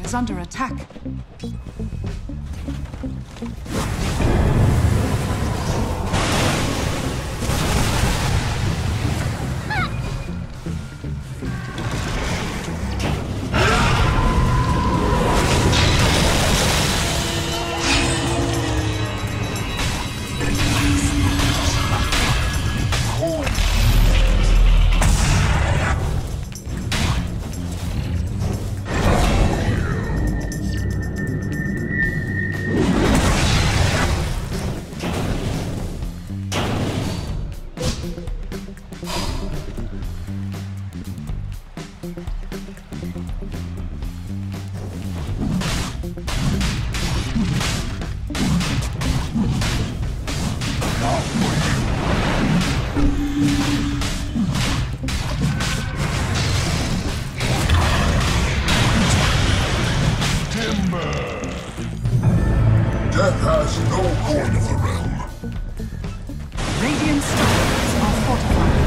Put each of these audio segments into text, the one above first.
is under attack. Death has no lord of the realm. Radiant structures are fortified.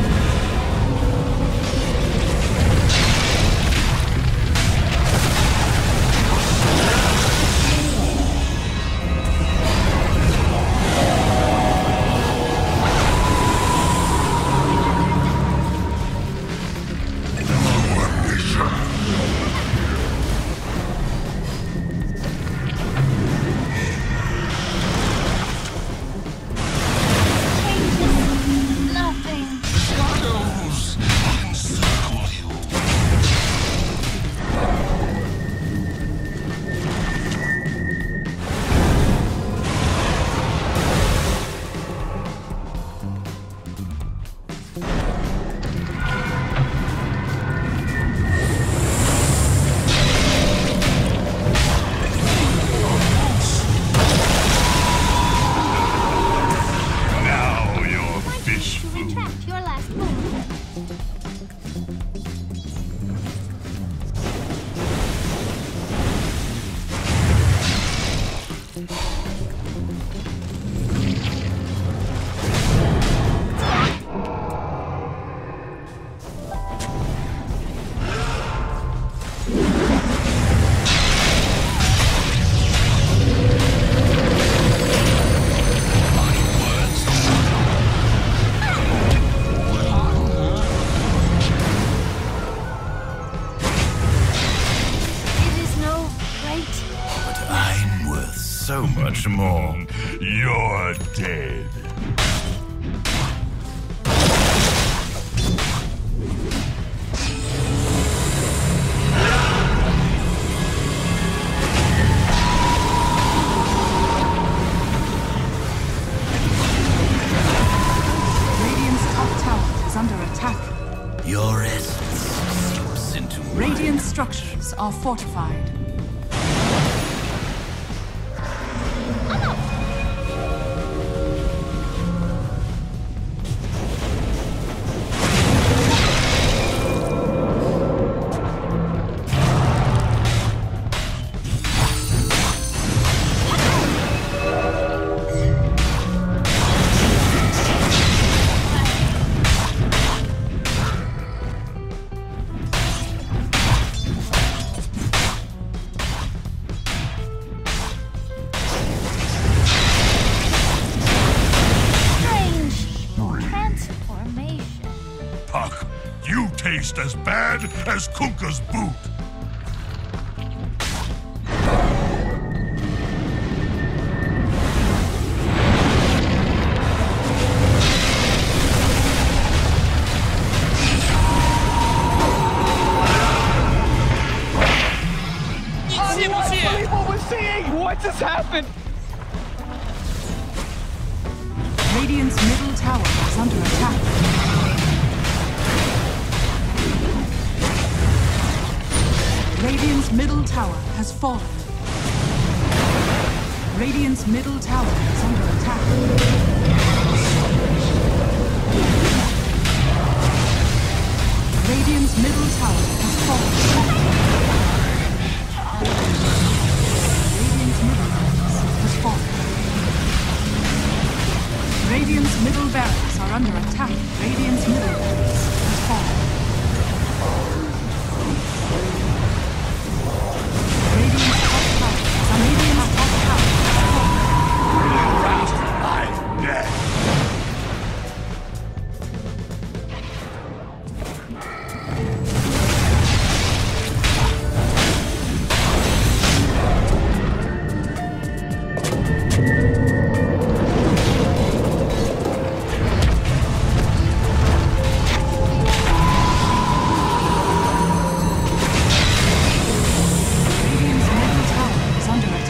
So much more. You're dead. Radiant's top tower is under attack. Your essence seeps into Radiant structures are fortified. You taste as bad as Kuka's boot. What we're seeing! What just happened? Radiant's middle tower is under attack. Radiant's middle tower has fallen. Radiant's middle tower is under attack. Radiant's middle tower has fallen. Radiant's middle barracks has fallen. Radiant's middle barracks are under attack. Radiant's middle barracks has fallen.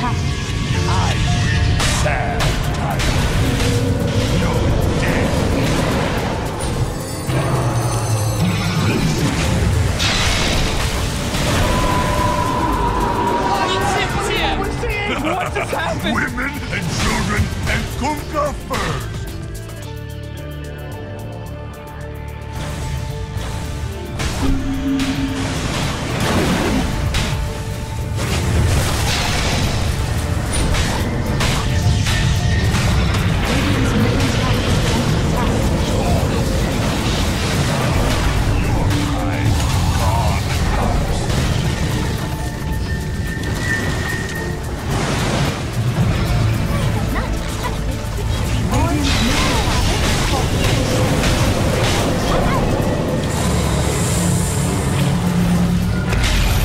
attack. I win. Sad Tidehunter. You're dead. What just happened? Women and children and Kunka first.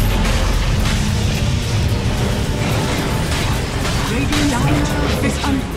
Tidehunter is under